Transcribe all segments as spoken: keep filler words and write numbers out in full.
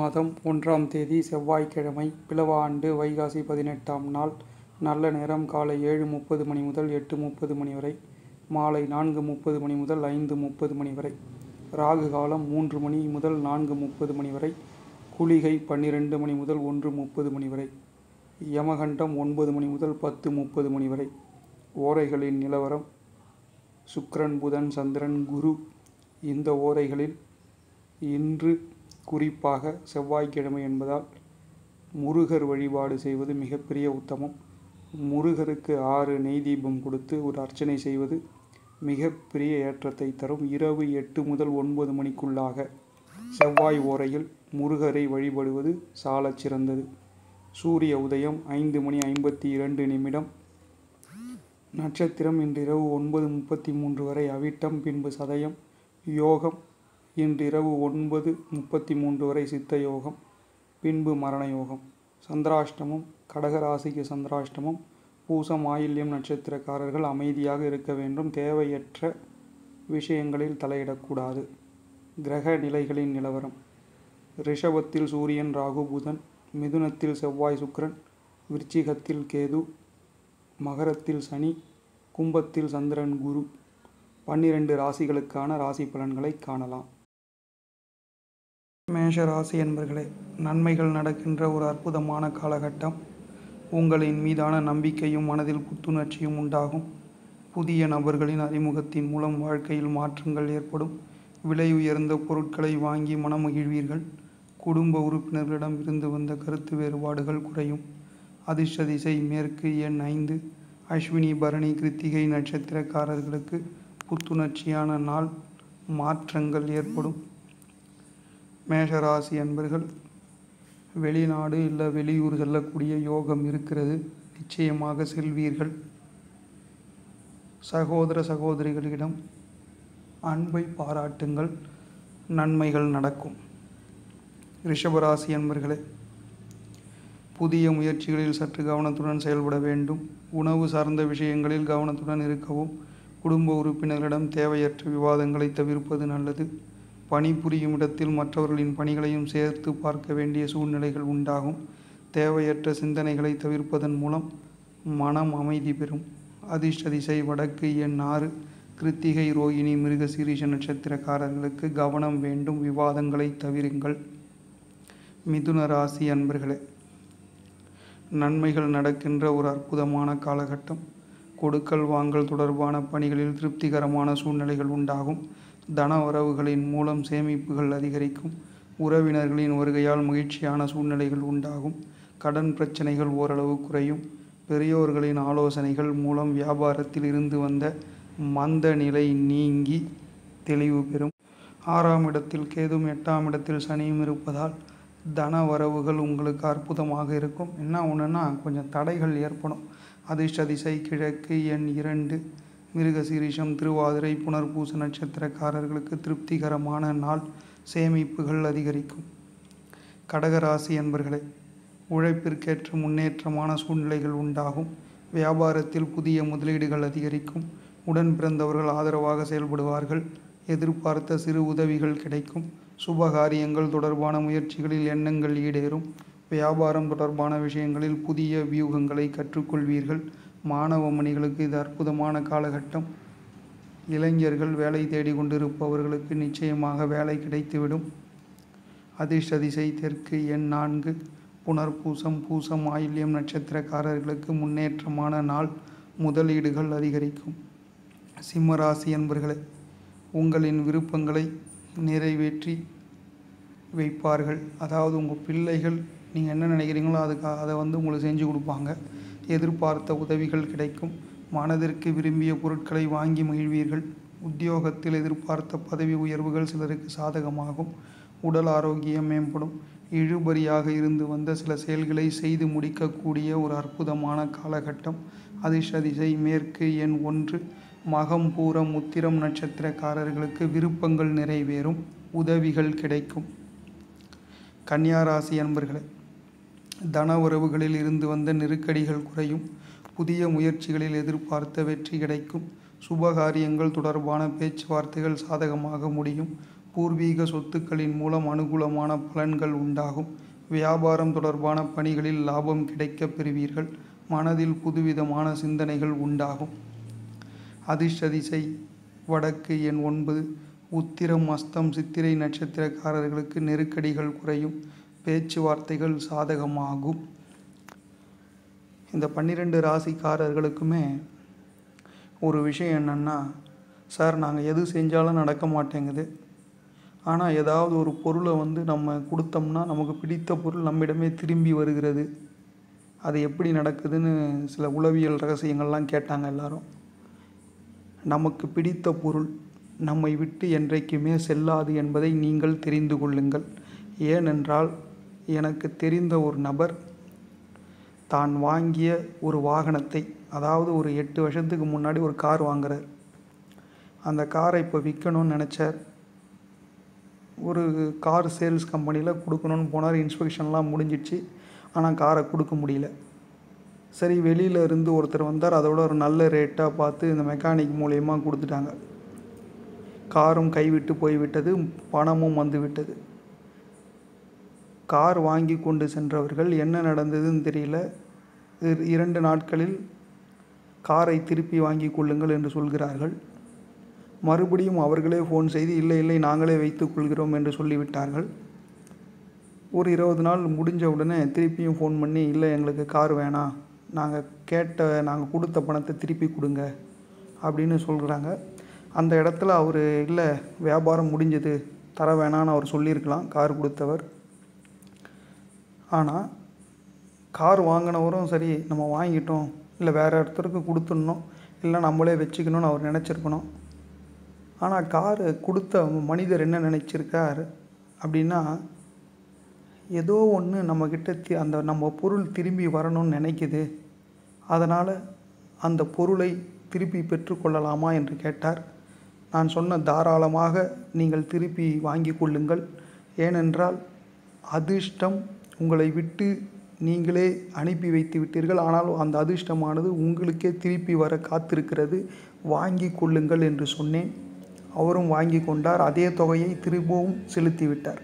மாதம் ஒன்றாம் தேதி செவ்வாய்க்கிழமை, பிலவ ஆண்டு வைகாசி பதினெட்டாம் நாள். நல்ல நேரம் காலை ஏழு முப்பது மணி முதல் எட்டு முப்பது மணி வரை, மாலை நான்கு முப்பது மணி முதல் ஐந்து முப்பது மணி வரை. ராகு காலம் மூன்று மணி முதல் நான்கு முப்பது மணி வரை. குளிகை பன்னிரண்டு மணி முதல் ஒன்று முப்பது மணி வரை. யமகண்டம் ஒன்பது மணி முதல் பத்து முப்பது மணி வரை. ஓரைகளின் நிலவரம்: சுக்கிரன், புதன், சந்திரன், குரு. இந்த ஓரைகளில் இன்று குறிப்பாக செவ்வாய்க்கிழமை என்பதால் முருகர் வழிபாடு செய்வது மிகப்பெரிய உத்தமம். முருகருக்கு ஆறு நெய் தீபம் கொடுத்து ஒரு அர்ச்சனை செய்வது மிகப்பெரிய ஏற்றத்தை தரும். இரவு எட்டு முதல் ஒன்பது மணிக்குள்ளாக செவ்வாய் ஓரையில் முருகரை வழிபடுவது சாலச் சிறந்தது. சூரிய உதயம் ஐந்து மணி ஐம்பத்தி இரண்டு நிமிடம். நட்சத்திரம் இன்றிரவு ஒன்பது முப்பத்தி மூன்று வரை அவிட்டம், பின்பு சதயம். யோகம் இன்றிரவு ஒன்பது முப்பத்தி மூன்று வரை சித்த யோகம், பின்பு மரண யோகம். சந்திராஷ்டமம்: கடகராசிக்கு சந்திராஷ்டமம். பூசம், ஆயில்யம் நட்சத்திரக்காரர்கள் அமைதியாக இருக்க வேண்டும். தேவையற்ற விஷயங்களில் தலையிடக்கூடாது. கிரக நிலைகளின் நிலவரம்: ரிஷபத்தில் சூரியன், ராகு, புதன். மிதுனத்தில் செவ்வாய், சுக்கிரன். விருச்சிகத்தில் கேது. மகரத்தில் சனி. கும்பத்தில் சந்திரன், குரு. பன்னிரண்டு ராசிகளுக்கான ராசி பலன்களை காணலாம். மேஷ ராசி என்பர்களே, நன்மைகள் நடக்கின்ற ஒரு அற்புதமான காலகட்டம். உங்களின் மீதான நம்பிக்கையும் மனதில் புத்துணர்ச்சியும் உண்டாகும். புதிய நபர்களின் அறிமுகத்தின் மூலம் வாழ்க்கையில் மாற்றங்கள் ஏற்படும். விலை உயர்ந்த பொருட்களை வாங்கி மனமகிழ்வீர்கள். குடும்ப உறுப்பினர்களிடம் இருந்து வந்த கருத்து வேறுபாடுகள் குறையும். அதிர்ஷ்ட திசை மேற்கு, எண் ஐந்து. அஸ்வினி, பரணி, கிருத்திகை நட்சத்திரக்காரர்களுக்கு புத்துணர்ச்சியான நாள். மாற்றங்கள் ஏற்படும். மேஷராசி அன்பர்கள், வெளிநாடு இல்லை வெளியூர் செல்லக்கூடிய யோகம் இருக்கிறது. நிச்சயமாக செல்வீர்கள். சகோதர சகோதரிகளிடம் அன்பை பாராட்டுங்கள். நன்மைகள் நடக்கும். ரிஷபராசி அன்பர்களே, புதிய முயற்சிகளில் சற்று கவனத்துடன் செயல்பட வேண்டும். உணவு சார்ந்த விஷயங்களில் கவனத்துடன் இருக்கவும். குடும்ப உறுப்பினர்களிடம் தேவையற்ற விவாதங்களை தவிர்ப்பது நல்லது. பணிபுரியும் இடத்தில் மற்றவர்களின் பணிகளையும் சேர்த்து பார்க்க வேண்டிய சூழ்நிலைகள் உண்டாகும். தேவையற்ற சிந்தனைகளை தவிர்ப்பதன் மூலம் மனம் அமைதி பெறும். அதிர்ஷ்ட திசை வடக்கு, எண் ஆறு. கிருத்திகை, ரோகிணி, மிருகசீரிஷ நட்சத்திரக்காரர்களுக்கு கவனம் வேண்டும். விவாதங்களை தவிருங்கள். மிதுன ராசி அன்பர்களே, நன்மைகள் நடக்கின்ற ஒரு அற்புதமான காலகட்டம். கொடுக்கல் வாங்கல் தொடர்பான பணிகளில் திருப்திகரமான சூழ்நிலைகள் உண்டாகும். தன வரவுகளின் மூலம் சேமிப்புகள் அதிகரிக்கும். உறவினர்களின் வருகையால் மகிழ்ச்சியான சூழ்நிலைகள் உண்டாகும். கடன் பிரச்சனைகள் ஓரளவு குறையும். பெரியோர்களின் ஆலோசனைகள் மூலம் வியாபாரத்தில் இருந்து வந்த மந்த நிலை நீங்கி தெளிவு பெறும். ஆறாம் இடத்தில் கேதும் எட்டாம் இடத்தில் சனியும் இருப்பதால் தன வரவுகள் உங்களுக்கு அற்புதமாக இருக்கும். என்ன ஒன்றுன்னா கொஞ்சம் தடைகள் ஏற்படும். அதிர்ஷ்ட திசை கிழக்கு, எண் இரண்டு. மிருகசீரிஷம், திருவாதிரை, புனர்பூச நட்சத்திரக்காரர்களுக்கு திருப்திகரமான நாள். சேமிப்புகள் அதிகரிக்கும். கடகராசி என்பர்களே, உழைப்பிற்கேற்ற முன்னேற்றமான சூழ்நிலைகள் உண்டாகும். வியாபாரத்தில் புதிய முதலீடுகள் அதிகரிக்கும். உடன் பிறந்தவர்கள் ஆதரவாக செயல்படுவார்கள். எதிர்பார்த்த சிறு உதவிகள் கிடைக்கும். சுபகாரியங்கள் தொடர்பான முயற்சிகளில் எண்ணங்கள் ஈடேறும். வியாபாரம் தொடர்பான விஷயங்களில் புதிய வியூகங்களை கற்றுக்கொள்வீர்கள். மாணவ மணிகளுக்கு இது அற்புதமான காலகட்டம். இளைஞர்கள் வேலை தேடிக் கொண்டிருப்பவர்களுக்கு நிச்சயமாக வேலை கிடைத்துவிடும். அதிர்ஷ்ட திசை தெற்கு, எண் நான்கு. புனர்பூசம், பூசம், ஆயில்யம் நட்சத்திரக்காரர்களுக்கு முன்னேற்றமான நாள். முதலீடுகள் அதிகரிக்கும். சிம்மராசி என்பர்களே, உங்களின் விருப்பங்களை நிறைவேற்றி வைப்பார்கள். அதாவது உங்கள் பிள்ளைகள் நீங்கள் என்ன நினைக்கிறீங்களோ அதுக்கு அதை வந்து உங்களுக்கு செஞ்சு கொடுப்பாங்க. எதிர்பார்த்த உதவிகள் கிடைக்கும். மனதிற்கு விரும்பிய பொருட்களை வாங்கி மகிழ்வீர்கள். உத்தியோகத்தில் எதிர்பார்த்த பதவி உயர்வுகள் சிலருக்கு சாதகமாகும். உடல் ஆரோக்கியம் மேம்படும். இழுபறியாக இருந்து வந்த சில செயல்களை செய்து முடிக்கக்கூடிய ஒரு அற்புதமான காலகட்டம். அதிர்ஷ்ட திசை மேற்கு, எண் ஒன்று. மகம், பூரம், உத்திரம் நட்சத்திரக்காரர்களுக்கு விருப்பங்கள் நிறைவேறும். உதவிகள் கிடைக்கும். கன்னியாராசி அன்பர்களே, தன உறவுகளில் இருந்து வந்த நெருக்கடிகள் குறையும். புதிய முயற்சிகளில் எதிர்பார்த்த வெற்றி கிடைக்கும். சுபகாரியங்கள் தொடர்பான பேச்சுவார்த்தைகள் சாதகமாக முடியும். பூர்வீக சொத்துக்களின் மூலம் அனுகூலமான பலன்கள் உண்டாகும். வியாபாரம் தொடர்பான பணிகளில் லாபம் கிடைக்கப் பெறுவீர்கள். மனதில் புதுவிதமான சிந்தனைகள் உண்டாகும். அதிர்ஷ்ட திசை வடக்கு. எண் ஒன்பது. உத்திரம் அஸ்தம் சித்திரை நட்சத்திரக்காரர்களுக்கு நெருக்கடிகள் குறையும். பேச்சுவார்த்தைகள் சாதகமாகும். இந்த பன்னிரெண்டு ராசிக்காரர்களுக்குமே ஒரு விஷயம் என்னென்னா, சார் நாங்கள் எது செஞ்சாலும் நடக்க மாட்டேங்குது, ஆனால் ஏதாவது ஒரு பொருளை வந்து நம்ம கொடுத்தோம்னா நமக்கு பிடித்த பொருள் நம்மிடமே திரும்பி வருகிறது, அது எப்படி நடக்குதுன்னு சில உளவியல் ரகசியங்கள்லாம் கேட்டாங்க எல்லாரும். நமக்கு பிடித்த பொருள் நம்மை விட்டு என்றைக்குமே செல்லாது என்பதை நீங்கள் தெரிந்து கொள்ளுங்கள். ஏனென்றால் எனக்கு தெரிந்த ஒரு நபர் தான் வாங்கிய ஒரு வாகனத்தை, அதாவது ஒரு எட்டு வருஷத்துக்கு முன்னாடி ஒரு கார் வாங்குறார். அந்த காரை இப்போ விற்கணும்னு நினச்சார். ஒரு கார் சேல்ஸ் கம்பெனியில் கொடுக்கணும்னு போனார். இன்ஸ்பெக்ஷன்லாம் முடிஞ்சிடுச்சு, ஆனால் காரை கொடுக்க முடியல. சரி, வெளியில் இருந்து ஒருத்தர் வந்தார். அதோட ஒரு நல்ல ரேட்டாக பார்த்து இந்த மெக்கானிக் மூலயமா கொடுத்துட்டாங்க. காரும் கைவிட்டு போய்விட்டது, பணமும் வந்து விட்டது. கார் வாங்கி கொண்டு சென்றவர்கள் என்ன நடந்ததுன்னு தெரியல. இரண்டு நாட்களில் காரை திருப்பி வாங்கி கொள்ளுங்கள் என்று சொல்கிறார்கள். மறுபடியும் அவர்களே ஃபோன் செய்து இல்லை இல்லை நாங்களே வைத்துக் கொள்கிறோம் என்று சொல்லிவிட்டார்கள். ஒரு இருபது நாள் முடிஞ்ச உடனே திருப்பியும் ஃபோன் பண்ணி இல்லை எங்களுக்கு கார் வேணாம், நாங்கள் கேட்ட நாங்கள் கொடுத்த பணத்தை திருப்பி கொடுங்க அப்படின்னு சொல்கிறாங்க. அந்த இடத்துல அவர் இல்லை வியாபாரம் முடிஞ்சது தர வேணான்னு அவர் சொல்லியிருக்கலாம் கார் கொடுத்தவர். ஆனால் கார் வாங்கினவரும் சரி நம்ம வாங்கிட்டோம், இல்லை வேறு ஒருத்தருக்கு கொடுத்துடணும், இல்லை நம்மளே வச்சுக்கணும்னு அவர் நினச்சிருக்கணும். ஆனால் காரு கொடுத்த மனிதர் என்ன நினச்சிருக்கார் அப்படின்னா, ஏதோ ஒன்று நம்மக்கிட்ட தி அந்த நம்ம பொருள் திரும்பி வரணும்னு நினைக்குது, அதனால் அந்த பொருளை திருப்பி பெற்றுக்கொள்ளலாமா என்று கேட்டார். நான் சொன்ன தாராளமாக நீங்கள் திருப்பி வாங்கி கொள்ளுங்கள். ஏனென்றால் அதிர்ஷ்டம் உங்களை விட்டு நீங்களே அனுப்பி வைத்து விட்டீர்கள், ஆனால் அந்த அதிர்ஷ்டமானது உங்களுக்கே திருப்பி வர காத்திருக்கிறது, வாங்கி கொள்ளுங்கள் என்று சொன்னேன். அவரும் வாங்கி கொண்டார். அதே தொகையை திரும்பவும் செலுத்தி விட்டார்.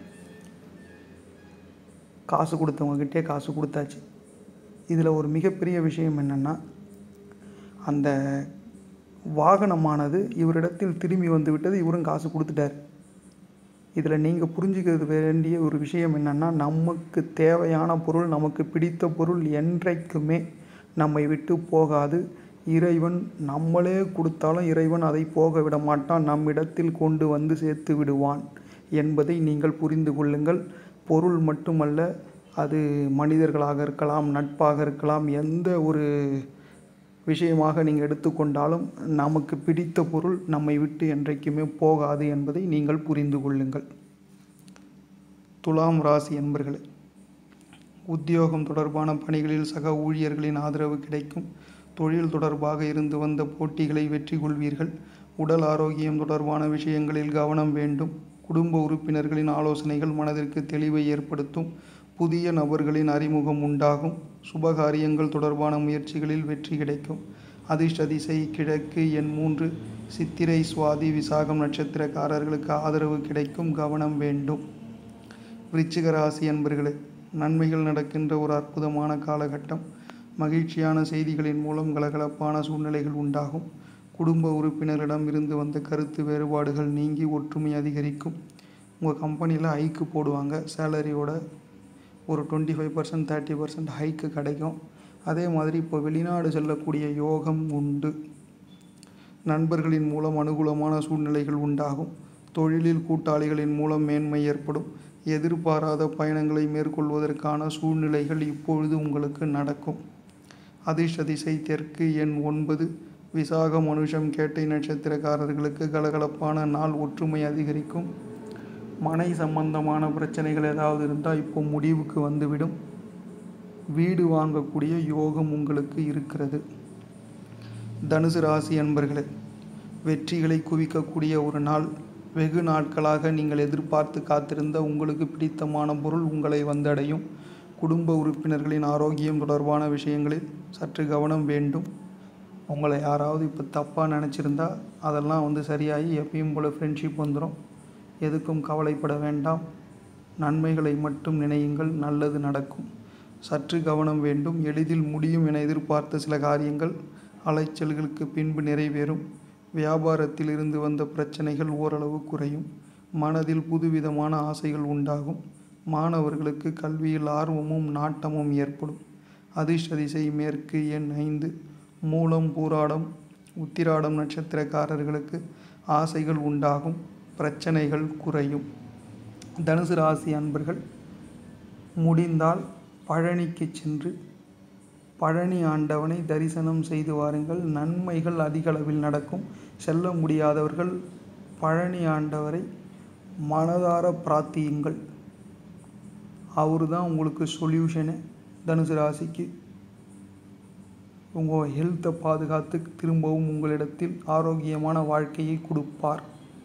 காசு கொடுத்தவங்ககிட்டே காசு கொடுத்தாச்சு. இதில் ஒரு மிகப்பெரிய விஷயம் என்னென்னா, அந்த வாகனமானது இவரிடத்தில் திரும்பி வந்து விட்டது, இவரும் காசு கொடுத்துட்டார். இதில் நீங்கள் புரிஞ்சுக்கிறது வேண்டிய ஒரு விஷயம் என்னென்னா, நமக்கு தேவையான பொருள், நமக்கு பிடித்த பொருள் என்றைக்குமே நம்மை விட்டு போகாது. இறைவன் நம்மளே கொடுத்தாலும் இறைவன் அதை போக விட மாட்டான், நம்மிடத்தில் கொண்டு வந்து சேர்த்து விடுவான் என்பதை நீங்கள் புரிந்து கொள்ளுங்கள். பொருள் மட்டுமல்ல, அது மனிதர்களாக இருக்கலாம், நட்பாக இருக்கலாம், எந்த ஒரு விஷயமாக நீங்கள் எடுத்துக்கொண்டாலும் நமக்கு பிடித்த பொருள் நம்மை விட்டு என்றைக்குமே போகாது என்பதை நீங்கள் புரிந்து கொள்ளுங்கள். துலாம் ராசி என்பர்களே, உத்தியோகம் தொடர்பான பணிகளில் சக ஊழியர்களின் ஆதரவு கிடைக்கும். தொழில் தொடர்பாக இருந்து வந்த போட்டிகளை வெற்றி கொள்வீர்கள். உடல் ஆரோக்கியம் தொடர்பான விஷயங்களில் கவனம் வேண்டும். குடும்ப உறுப்பினர்களின் ஆலோசனைகள் மனதிற்கு தெளிவை ஏற்படுத்தும். புதிய நபர்களின் அறிமுகம் உண்டாகும். சுபகாரியங்கள் தொடர்பான முயற்சிகளில் வெற்றி கிடைக்கும். அதிர்ஷ்ட திசை கிழக்கு. எண் மூன்று. சித்திரை சுவாதி விசாகம் நட்சத்திரக்காரர்களுக்கு ஆதரவு கிடைக்கும், கவனம் வேண்டும். விருச்சிக ராசி அன்பர்களே, நன்மைகள் நடக்கின்ற ஒரு அற்புதமான காலகட்டம். மகிழ்ச்சியான செய்திகளின் மூலம் கலகலப்பான சூழ்நிலைகள் உண்டாகும். குடும்ப உறுப்பினரிடம் இருந்து வந்த கருத்து வேறுபாடுகள் நீங்கி ஒற்றுமை அதிகரிக்கும். உங்கள் கம்பெனியில் ஹைக்கு போடுவாங்க. சேலரியோட ஒரு twenty five percent thirty percent ஹைக்கு கிடைக்கும். அதே மாதிரி இப்போ வெளிநாடு செல்லக்கூடிய யோகம் உண்டு. நண்பர்களின் மூலம் அனுகூலமான சூழ்நிலைகள் உண்டாகும். தொழிலில் கூட்டாளிகளின் மூலம் மேன்மை ஏற்படும். எதிர்பாராத பயணங்களை மேற்கொள்வதற்கான சூழ்நிலைகள் இப்பொழுது உங்களுக்கு நடக்கும். அதிர்ஷ்ட திசை தெற்கு. எண் ஒன்பது. விசாகம் அனுஷம் கேட்டை நட்சத்திரக்காரர்களுக்கு கலகலப்பான நாள், ஒற்றுமை அதிகரிக்கும். மனை சம்பந்தமான பிரச்சனைகள் ஏதாவது இருந்தால் இப்போ முடிவுக்கு வந்துவிடும். வீடு வாங்கக்கூடிய யோகம் உங்களுக்கு இருக்கிறது. தனுசு ராசி அன்பர்களே, வெற்றிகளை குவிக்கக்கூடிய ஒரு நாள். வெகு நாட்களாக நீங்கள் எதிர்பார்த்து காத்திருந்த உங்களுக்கு பிடித்தமான பொருள் உங்களை வந்தடையும். குடும்ப உறுப்பினர்களின் ஆரோக்கியம் தொடர்பான விஷயங்களில் சற்று கவனம் வேண்டும். உங்களை யாராவது இப்போ தப்பாக நினச்சிருந்தா அதெல்லாம் வந்து சரியாகி எப்பயும் போல் ஃப்ரெண்ட்ஷிப் வந்துடும். எதுக்கும் கவலைப்பட வேண்டாம். நன்மைகளை மட்டும் நினையுங்கள், நல்லது நடக்கும். சற்று கவனம் வேண்டும். எளிதில் முடியும் என எதிர்பார்த்த சில காரியங்கள் அலைச்சல்களுக்கு பின்பு நிறைவேறும். வியாபாரத்தில் இருந்து வந்த பிரச்சனைகள் ஓரளவு குறையும். மனதில் புதுவிதமான ஆசைகள் உண்டாகும். மாணவர்களுக்கு கல்வியில் ஆர்வமும் நாட்டமும் ஏற்படும். அதிர்ஷ்ட திசை மேற்கு. எண் ஐந்து. மூலம் பூராடம் உத்திராடம் நட்சத்திரக்காரர்களுக்கு ஆசைகள் உண்டாகும். பிரச்சனைகள் குறையும். தனுசு ராசி அன்பர்கள், முடிந்தால் பழனிக்கு சென்று பழனி ஆண்டவனை தரிசனம் செய்து வாருங்கள். நன்மைகள் அதிக அளவில் நடக்கும். செல்ல முடியாதவர்கள் பழனி ஆண்டவரை மனதார பிரார்த்தியுங்கள். அவரு தான் உங்களுக்கு சொல்யூஷனு. தனுசு ராசிக்கு உங்கள் ஹெல்த்தை பாதுகாத்து திரும்பவும் உங்களிடத்தில் ஆரோக்கியமான வாழ்க்கையை கொடுப்பார்.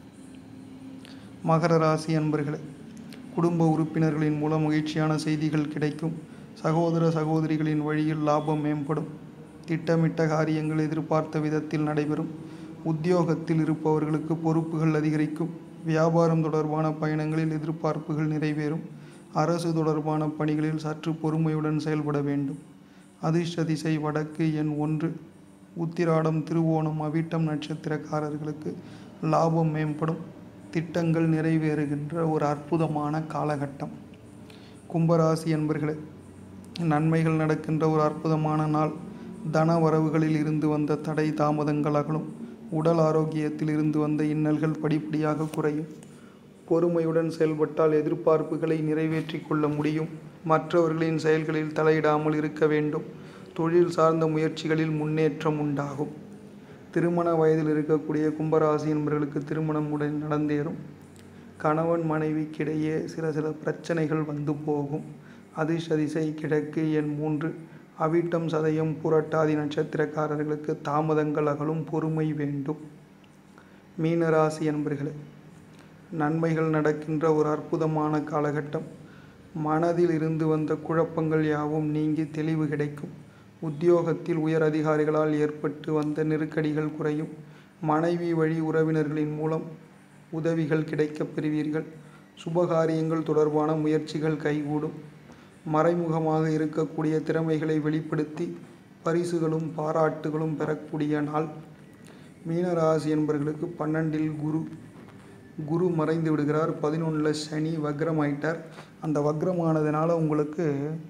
மகர ராசி அன்பர்களே, குடும்ப உறுப்பினர்களின் மூலம் மகிழ்ச்சியான செய்திகள் கிடைக்கும். சகோதர சகோதரிகளின் வழியில் லாபம் மேம்படும். திட்டமிட்ட காரியங்கள் எதிர்பார்த்த விதத்தில் நடைபெறும். உத்தியோகத்தில் இருப்பவர்களுக்கு பொறுப்புகள் அதிகரிக்கும். வியாபாரம் தொடர்பான பயணங்களில் எதிர்பார்ப்புகள் நிறைவேறும். அரசு தொடர்பான பணிகளில் சற்று பொறுமையுடன் செயல்பட வேண்டும். அதிர்ஷ்ட திசை வடக்கு. எண் ஒன்று. உத்திராடம் திருவோணம் அவிட்டம் நட்சத்திரக்காரர்களுக்கு லாபம் மேம்படும். திட்டங்கள் நிறைவேறுகின்ற ஒரு அற்புதமான காலகட்டம். கும்பராசி என்பர்களே, நன்மைகள் நடக்கின்ற ஒரு அற்புதமான நாள். தன வரவுகளில் இருந்து வந்த தடை தாமதங்கள் அகலும். உடல் ஆரோக்கியத்தில் இருந்து வந்த இன்னல்கள் படிப்படியாக குறையும். பொறுமையுடன் செயல்பட்டால் எதிர்பார்ப்புகளை நிறைவேற்றி கொள்ள முடியும். மற்றவர்களின் செயல்களில் தலையிடாமல் இருக்க வேண்டும். தொழில் சார்ந்த முயற்சிகளில் முன்னேற்றம் உண்டாகும். திருமண வயதில் இருக்கக்கூடிய கும்பராசி என்பவர்களுக்கு திருமணம் உடன் நடந்தேறும். கணவன் மனைவிக்கிடையே சில சில பிரச்சனைகள் வந்து போகும். அதிர்ஷ்ட திசை கிழக்கு. எண் மூன்று. அவிட்டம் சதயம் புரட்டாதி நட்சத்திரக்காரர்களுக்கு தாமதங்கள் அகலும். பொறுமை வேண்டும். மீனராசி என்பர்களே, நன்மைகள் நடக்கின்ற ஒரு அற்புதமான காலகட்டம். மனதில் இருந்து வந்த குழப்பங்கள் யாவும் நீங்கி தெளிவு கிடைக்கும். உத்தியோகத்தில் உயர் அதிகாரிகளால் ஏற்பட்டு வந்த நெருக்கடிகள் குறையும். மனைவி வழி உறவினர்களின் மூலம் உதவிகள் கிடைக்கப் பெறுவீர்கள். சுபகாரியங்கள் தொடர்பான முயற்சிகள் கைகூடும். மறைமுகமாக இருக்கக்கூடிய திறமைகளை வெளிப்படுத்தி பரிசுகளும் பாராட்டுகளும் பெறக்கூடிய நாள். மீனராசி என்பவர்களுக்கு பன்னெண்டில் குரு குரு மறைந்து விடுகிறார். பதினொன்றில் சனி வக்ரமாயிட்டார். அந்த வக்ரமானதுனால உங்களுக்கு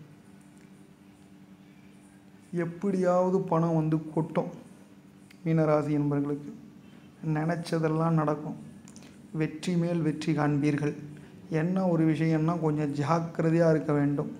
எப்படியாவது பணம் வந்து கொட்டும். மீனராசி என்பவர்களுக்கு நினச்சதெல்லாம் நடக்கும். வெற்றி மேல் வெற்றி காண்பீர்கள். என்ன ஒரு விஷயம்னா கொஞ்சம் ஜாக்கிரதையாக இருக்க வேண்டும்.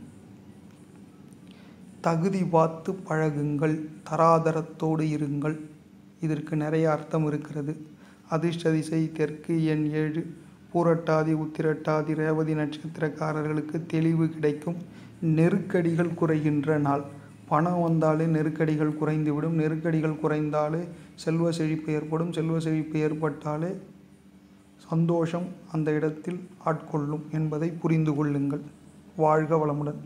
தகுதி பார்த்து பழகுங்கள். தராதரத்தோடு இருங்கள். இதற்கு நிறைய அர்த்தம் இருக்கிறது. அதிர்ஷ்ட திசை தெற்கு. எண் ஏழு. பூரட்டாதி உத்திரட்டாதி ரேவதி நட்சத்திரக்காரர்களுக்கு தெளிவு கிடைக்கும். நெருக்கடிகள் குறைகின்ற நாள். பணம் வந்தாலே நெருக்கடிகள் குறைந்துவிடும். நெருக்கடிகள் குறைந்தாலே செல்வ செழிப்பு ஏற்படும். செல்வ செழிப்பு ஏற்பட்டாலே சந்தோஷம் அந்த இடத்தில் ஆட்கொள்ளும் என்பதை புரிந்து கொள்ளுங்கள். வாழ்க வளமுடன்.